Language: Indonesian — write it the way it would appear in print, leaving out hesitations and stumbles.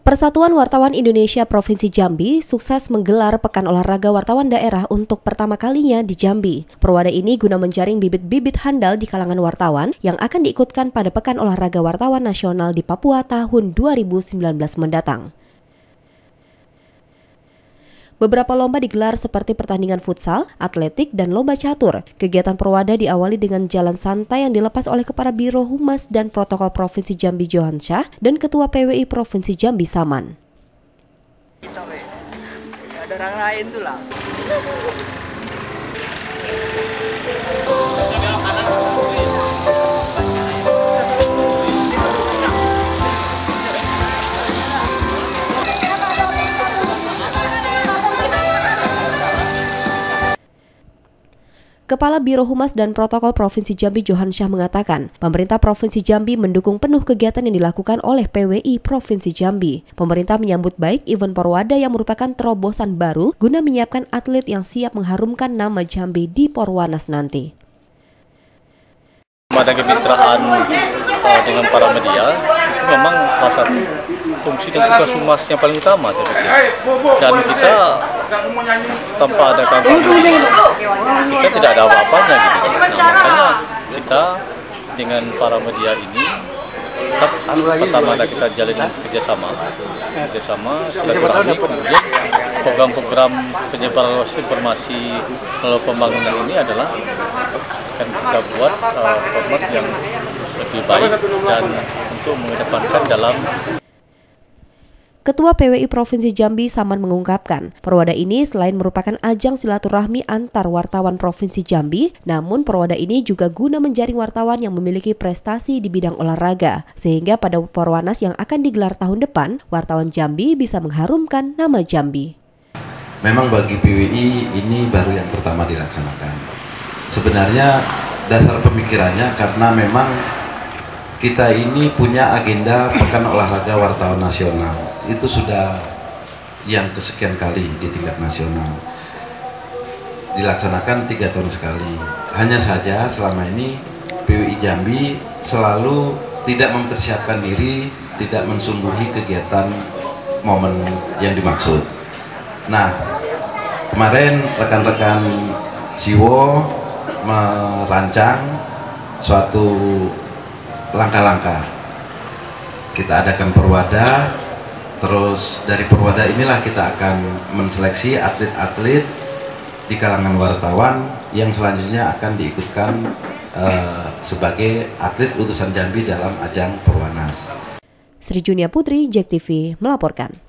Persatuan Wartawan Indonesia Provinsi Jambi sukses menggelar Pekan Olahraga Wartawan Daerah untuk pertama kalinya di Jambi. Perwada ini guna menjaring bibit-bibit handal di kalangan wartawan yang akan diikutkan pada Pekan Olahraga Wartawan Nasional di Papua tahun 2019 mendatang. Beberapa lomba digelar seperti pertandingan futsal, atletik, dan lomba catur. Kegiatan Perwada diawali dengan jalan santai yang dilepas oleh Kepala Biro Humas dan Protokol Provinsi Jambi Johansyah dan Ketua PWI Provinsi Jambi Saman. Ada orang lain tuh lah. Kepala Biro Humas dan Protokol Provinsi Jambi Johansyah mengatakan, pemerintah Provinsi Jambi mendukung penuh kegiatan yang dilakukan oleh PWI Provinsi Jambi. Pemerintah menyambut baik event Perwada yang merupakan terobosan baru guna menyiapkan atlet yang siap mengharumkan nama Jambi di Porwanas nanti. Ada kemitraan dengan para media itu memang salah satu fungsi dan tugas humas yang paling utama saya pikir. Dan kita tanpa ada kampanye kita tidak ada apa-apanya gitu. Nah, makanya kita dengan para media ini pertama kita jalin kerjasama silaturahmi, kemudian program-program penyebaran informasi melalui pembangunan ini adalah akan kita buat format yang lebih baik dan untuk mengedepankan dalam. Ketua PWI Provinsi Jambi Saman mengungkapkan, Perwada ini selain merupakan ajang silaturahmi antar wartawan Provinsi Jambi, namun Perwada ini juga guna menjaring wartawan yang memiliki prestasi di bidang olahraga, sehingga pada Porwanas yang akan digelar tahun depan, wartawan Jambi bisa mengharumkan nama Jambi. Memang bagi PWI ini baru yang pertama dilaksanakan. Sebenarnya dasar pemikirannya karena memang kita ini punya agenda Pekan Olahraga Wartawan Nasional. Itu sudah yang kesekian kali di tingkat nasional. Dilaksanakan 3 tahun sekali. Hanya saja selama ini PWI Jambi selalu tidak mempersiapkan diri, tidak mensungguhi kegiatan momen yang dimaksud. Nah, kemarin rekan-rekan Siwo merancang suatu langkah-langkah. Kita adakan Perwada, terus dari Perwada inilah kita akan menseleksi atlet-atlet di kalangan wartawan yang selanjutnya akan diikutkan sebagai atlet utusan Jambi dalam ajang Porwanas. Sri Junia Putri, JEK TV melaporkan.